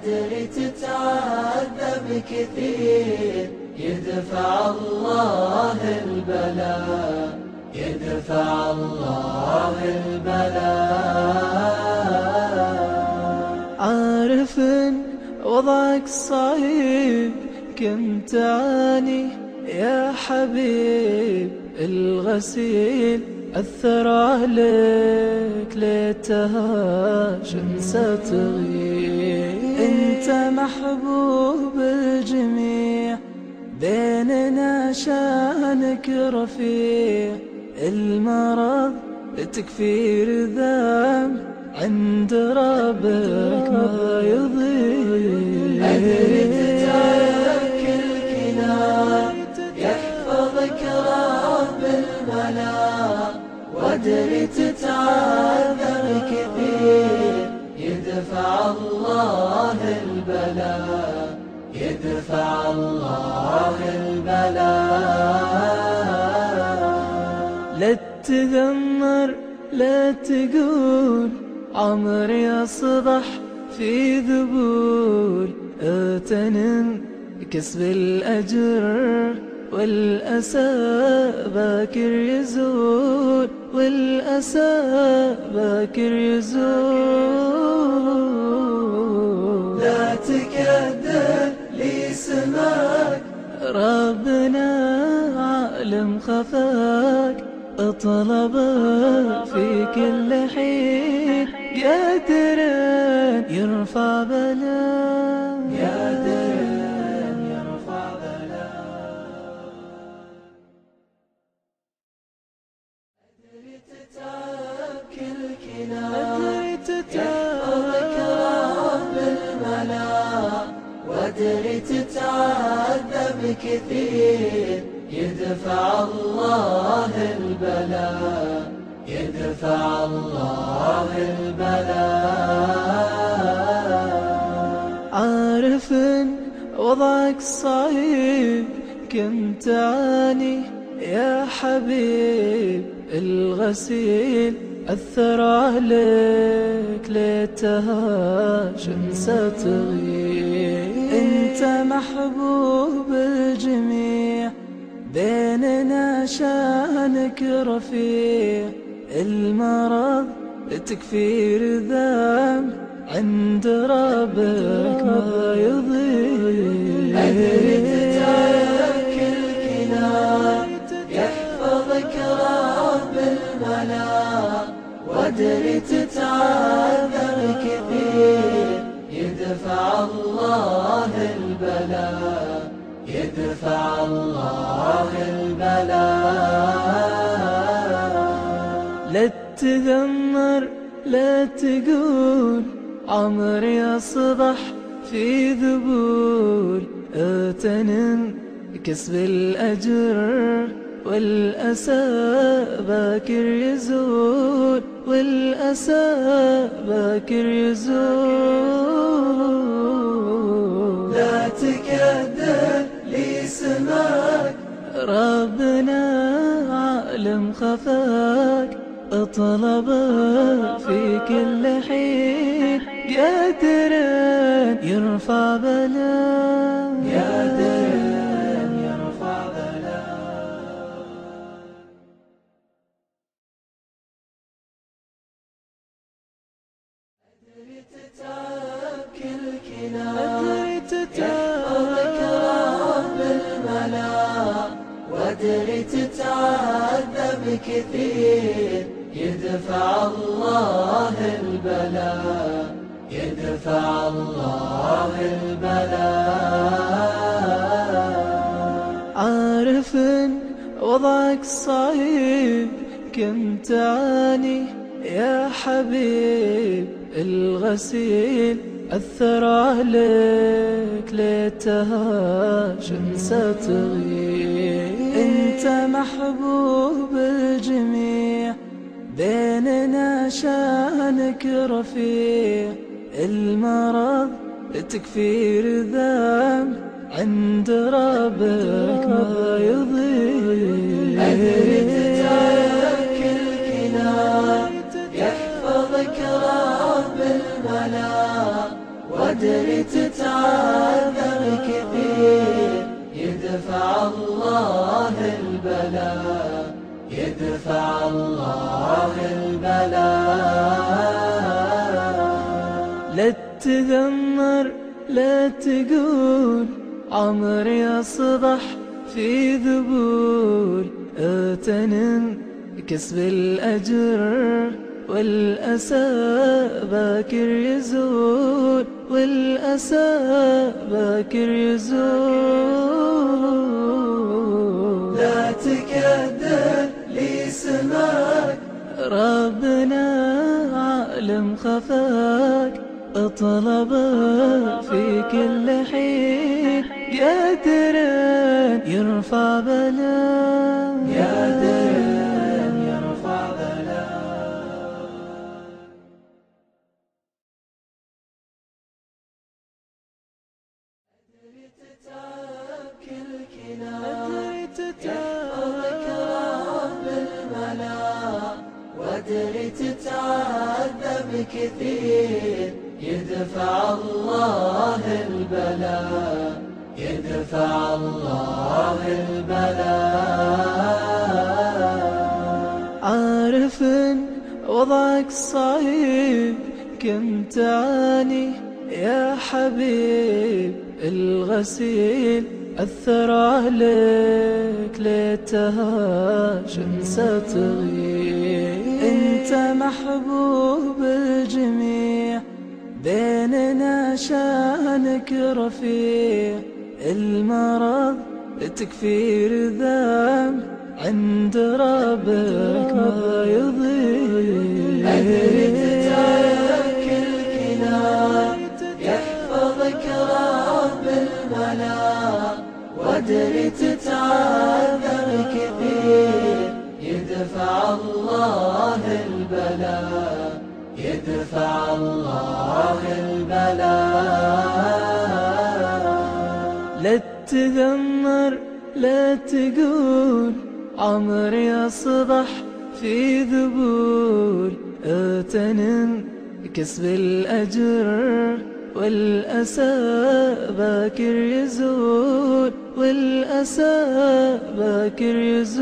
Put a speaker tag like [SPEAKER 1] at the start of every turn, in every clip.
[SPEAKER 1] أدري تتعذب كثير، يدفع الله البلاء، يدفع الله البلاء.
[SPEAKER 2] عارف ان وضعك صعيب، كم تعاني يا حبيب. الغسيل أثر عليك، ليتها شمسة تغيب. انت محبوب الجميع، بيننا شانك رفيع. المرض تكفير ذنب، عند ربك ما يضيع.
[SPEAKER 1] أدري تتعب الكلام، يحفظك رب الملا، وأدري تتعذب كثير، يدفع الله البلاء، يدفع الله البلاء.
[SPEAKER 2] لا تذمر لا تقول عمري أصبح في ذبول. اغتنم كسب الأجر، والأسى باكر يزول، والأسى باكر يزول.
[SPEAKER 1] لا تكدر لي سماك،
[SPEAKER 2] ربنا عالم خفاك. اطلب في كل حين، قادر يرفع بلاء،
[SPEAKER 1] قادر يرفع بلاء. أدري تتعب كل كلام، يحفظك رب الملا، وأدري تتعذب كثير، يدفع الله البلاء، يدفع الله البلاء.
[SPEAKER 2] عارف ان وضعك صعيب، كم تعاني يا حبيب. الغسيل أثر عليك، ليتها شمسة تغيب. انت محبوب الجميع، بيننا شانك رفيع. المرض تكفير ذنب، عند ربك ما يضيع.
[SPEAKER 1] أدري تتعب الكلام، يحفظك رب الملا، وأدري تتعذب كثير، يدفع الله البلاء، يدفع الله البلاء.
[SPEAKER 2] لا تذمر لا تقول عمري أصبح في ذبول. اغتنم كسب الأجر، والأسى باكر يزول، والأسى باكر يزول.
[SPEAKER 1] لا تكدر لي سماك،
[SPEAKER 2] ربنا عالم خفاك. اطلب في كل حين، قادر يرفع بلاء،
[SPEAKER 1] قادر يرفع بلاء. أدري تتعب كل كلام، يحفظك رب الملا، وأدري تتعذب كثير، يدفع الله البلاء، يدفع الله البلاء.
[SPEAKER 2] عارف ان وضعك صعيب، كم تعاني يا حبيب. الغسيل أثر عليك، ليتها شمسة تغيب. انت محبوب الجميع، بيننا شانك رفيع. المرض تكفير ذنب، عند ربك ما يضيع.
[SPEAKER 1] أدري تتعب الكلام، يحفظك رب الملا، أدري تتعذر كثير، يدفع الله البلاء، يدفع الله البلاء.
[SPEAKER 2] لا تذمر لا تقول عمري أصبح في ذبول، اغتنم كسب الأجر والأسى باكر يزول، والأسى باكر يزول.
[SPEAKER 1] لا تكدر لي سماك،
[SPEAKER 2] ربنا عالم خفاك، اطلبه في كل حين، قادر يرفع بلاء،
[SPEAKER 1] قادر يرفع بلاء. أدري تتعب كل كلام، يحفظك رب الملا، وأدري تتعذب كثير، يدفع الله البلاء، يدفع الله البلاء.
[SPEAKER 2] عارف ان وضعك صعيب، كم تعاني يا حبيب، الغسيل أثر عليك ليتها شمسة تغيب. انت محبوب الجميع، بيننا شانك رفيع، المرض تكفير ذنب عند ربك ما يضيع.
[SPEAKER 1] أدري تتعب كل كلام، يحفظك رب الملا، وأدري تتعذر كثير، يدفع الله البلاء، يدفع الله البلاء.
[SPEAKER 2] لا تذمر لا تقول عمري أصبح في ذبول، اغتنم كسب الأجر والأسى باكر يزول، والأسى باكر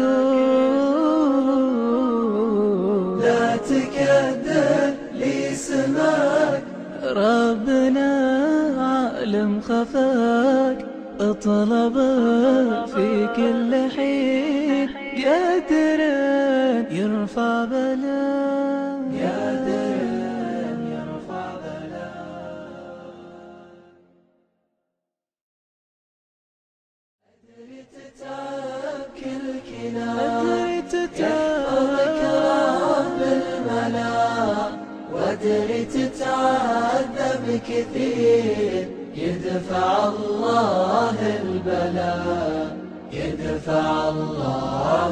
[SPEAKER 2] يزول.
[SPEAKER 1] لا تكدر لي سماك،
[SPEAKER 2] ربنا عالم خفاك، اطلبه في كل حين، قادر يرفع بلاء،
[SPEAKER 1] قادر يرفع بلاء. أدري تتعب كل كلام، يحفظك رب الملا، وأدري تتعذب كثير، يدفع الله البلاء، يدفع الله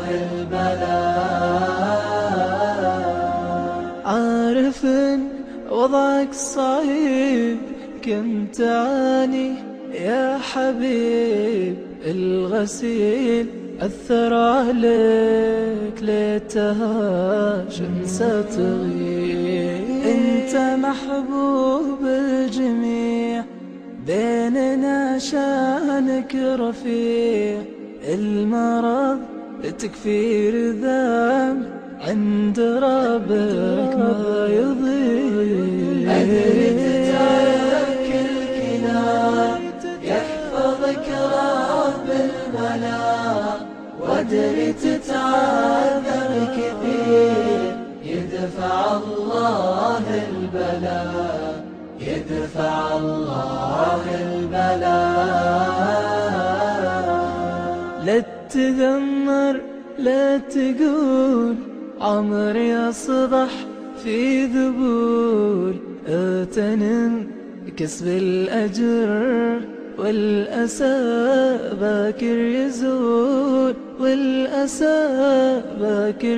[SPEAKER 1] البلاء.
[SPEAKER 2] عارف ان وضعك صعيب، كم تعاني يا حبيب، الغسيل أثر عليك ليتها شمسة تغيب. انت محبوب الجميع، بيننا شانك رفيع، المرض تكفير ذنب عند ربك ما يضيع.
[SPEAKER 1] أدري تتعب كل كلام، يحفظك رب الملا، وأدري تتعذر كثير، يدفع الله البلاء، يدفع الله البلاء.
[SPEAKER 2] لا تذمر لا تقول عمري أصبح في ذبول، اغتنم كسب الأجر والأسى باكر يزول، والأسى باكر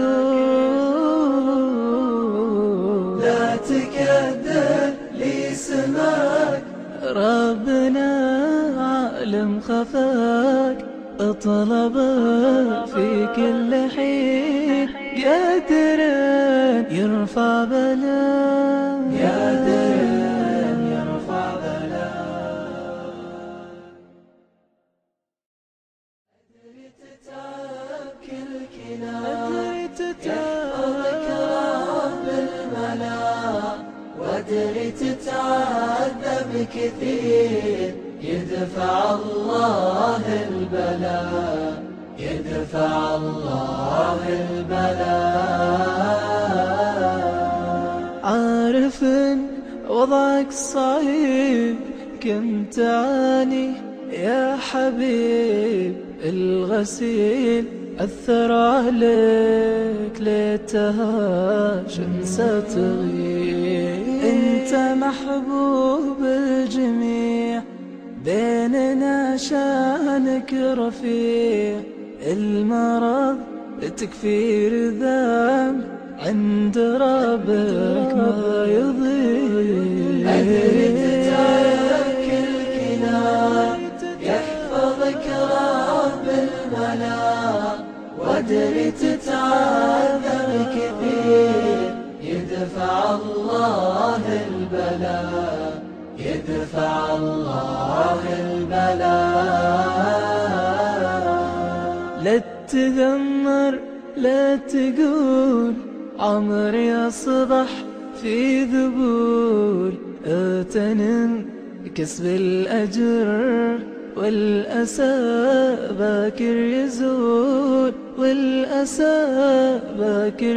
[SPEAKER 2] يزول.
[SPEAKER 1] لا تكدر لي سماك،
[SPEAKER 2] ربنا عالم خفاك، اطلبه في كل حين، قادر يرفع بلاء،
[SPEAKER 1] قادر يرفع كثير يدفع الله البلاء، يدفع الله البلاء.
[SPEAKER 2] عارف إن وضعك صعيب، كم تعاني يا حبيب. الغسيل أثر عليك، ليتها شمسة تغيب. انت محبوب الجميع، بيننا شانك رفيع. المرض تكفير ذنب، عند ربك ما يضيع.
[SPEAKER 1] أدري تترك الكلام، يحفظك رب الملا. وأدري تتعذر كثير، يدفع الله البلاء، يدفع الله البلاء.
[SPEAKER 2] لا تذمر لا تقول عمري أصبح في ذبول. اغتنم كسب الأجر، والأسى باكر يزول، والأسى باكر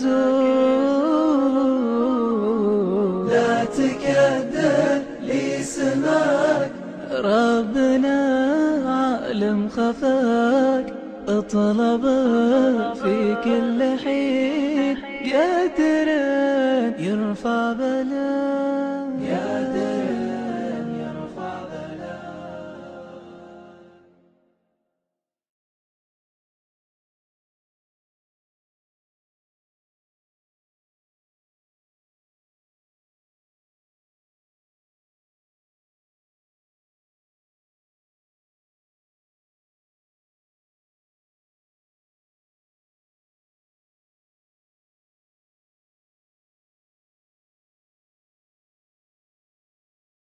[SPEAKER 2] يزول.
[SPEAKER 1] لا تكدر لي سماك،
[SPEAKER 2] ربنا عالم خفاك. اطلب في كل حين، قادر يرفع بلاك.